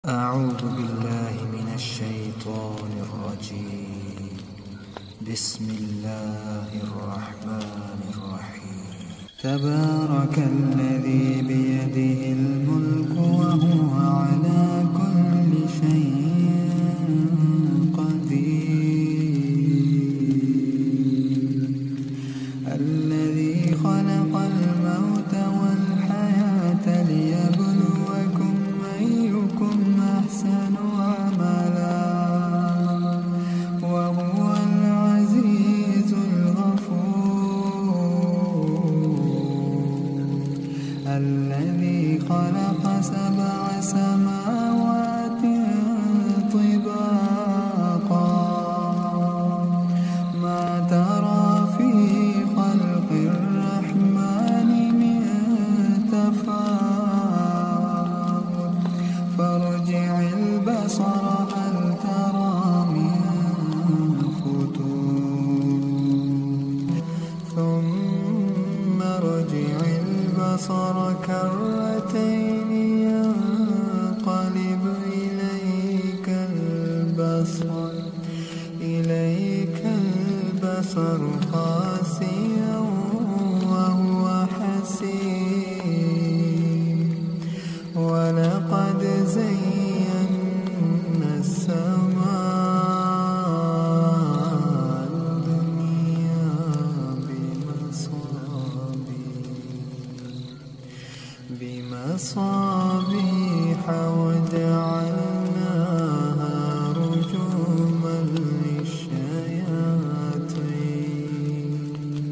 أعوذ بالله من الشيطان الرجيم. بسم الله الرحمن الرحيم. تبارك الذي بيده الملك وهو على كل شيء قدير. الذي خلق الموت والحياة ليبلوكم أيكم أحسن عملا وهو العزيز الغفور. الذي خلق 7 سماوات طباقا ما ترى في خلق الرحمن من تفاوت فارجع البصر هل ترى من فتور ثم ارجع البصر كرتين ينقلب إليك البصر خاسئا وهو حسير. ولقد زينا السماء الدنيا بمصابيح وجعلناها رجوما للشياطين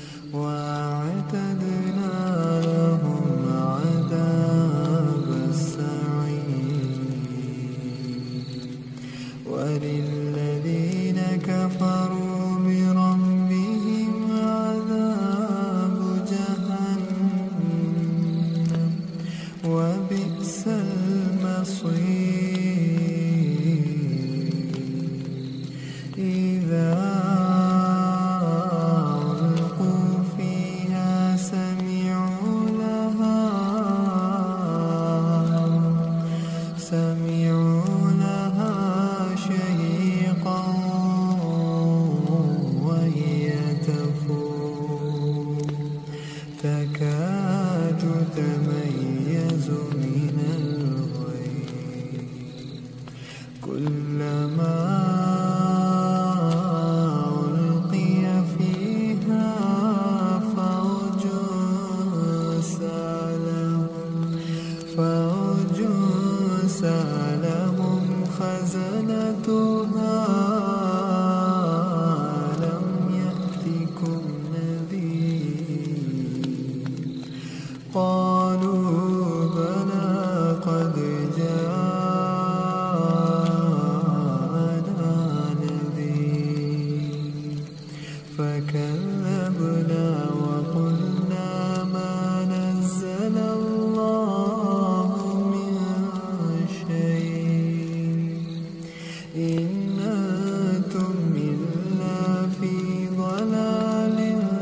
وأعتدنا لهم عذاب السعير. وللذين كفروا بربهم عذاب جهنم وبئس المصير. إذا ألقوا فيها سمعوا لها شهيقا وهي تفور تكاد تميز من الغيظ. كلما ألقي فيها فوج سألهم خزنتها ألم يأتكم نذير. قالوا بلى قد جاءنا نذير فكذبنا وقلنا ما نزل الله من شيء إن أنتم إلا في ضلال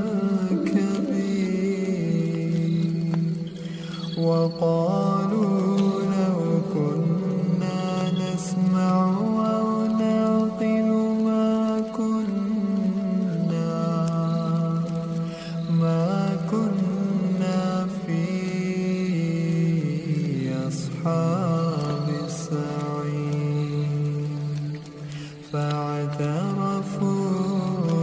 كبير. وقالوا لو كنا نسمع أو نعقل ما كنا في أصحاب السعير. فاعترفوا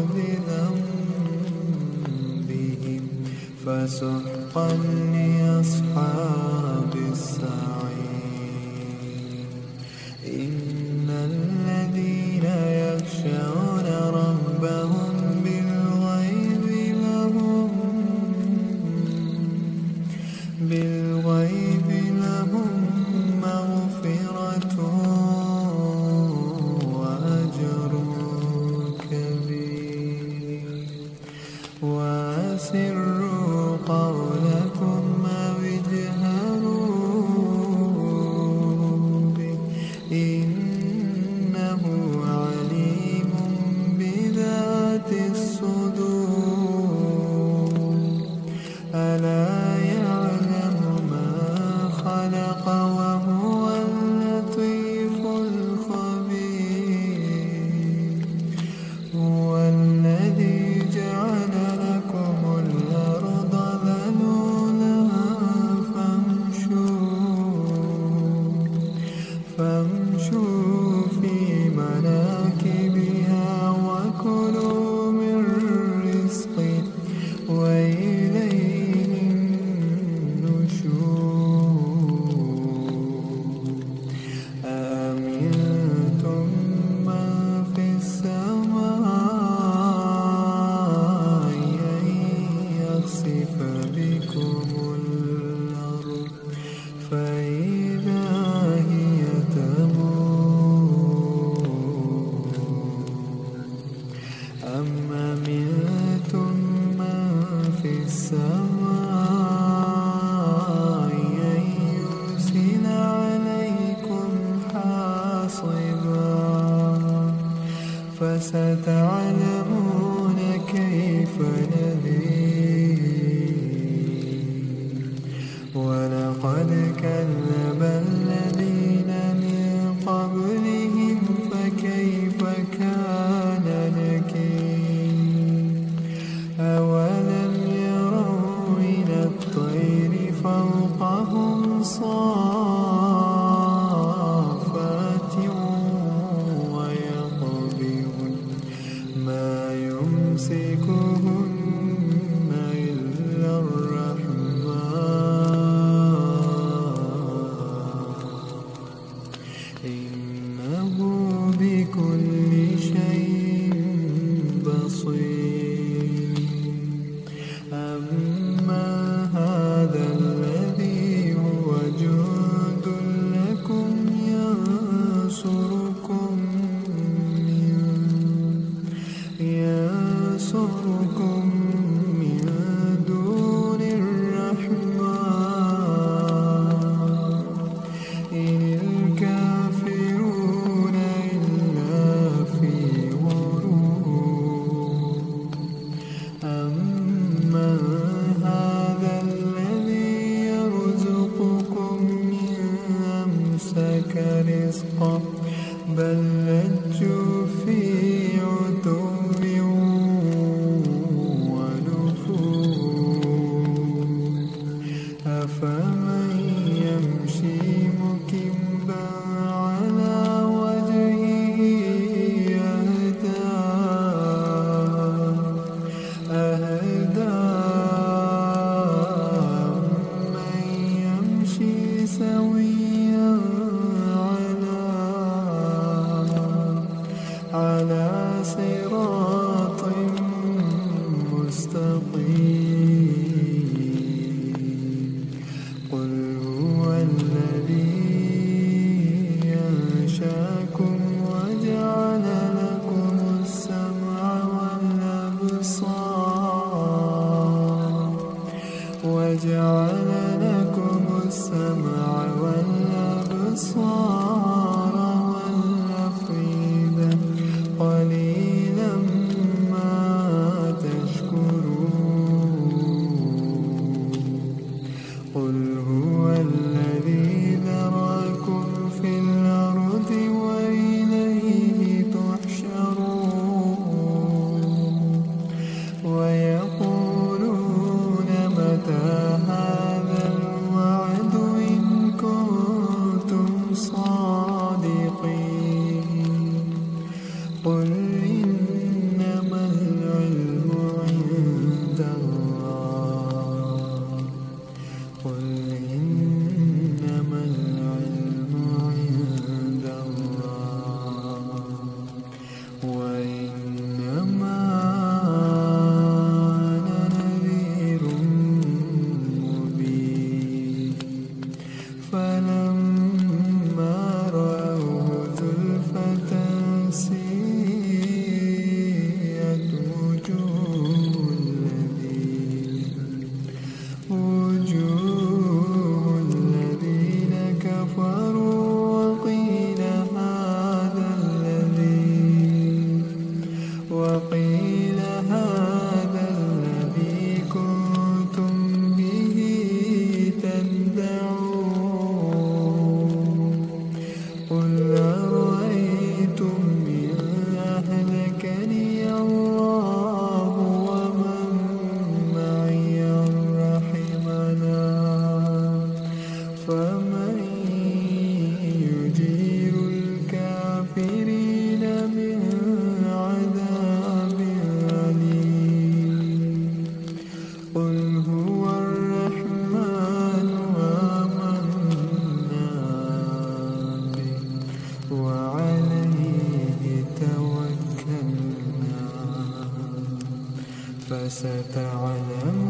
بذنبهم فسحقا لأصحاب السعير. إن الذين يخشون ربهم بالغيب لهم مغفرة وأجر كبير. وأسروا قولكم فامشوا في مناكبها وكلوا من رزقه وإليه النشور أأمنتم من في السماء أن يخسف بكم الأرض فإذا هي تمور أم أمنتم من في السماء أن يرسل عليكم حاصبا فستعلمون كيف نذير ولقد كذب الذين من قبلهم فكيف كان نكير أولم يروا إلى الطير فوقهم صافات ويقبضن ما يمسكهن إلا الرحمن إنه بكل شيء بصير أما هذا الذي هو جند لكم ينصركم من دون الرحمن إن الكافرون إلا في غرور أمن هذا الذي يرزقكم إن أمسك رزقه بل لجوا في عتو ونفور أفمن يمشي مكبا على وجهه أهدى من يمشي سويا على صراط مستقيم قل هو الذي أنشأكم وجعل لكم السمع والأبصار والأفئدة قليلا ما تشكرون فستعلمون.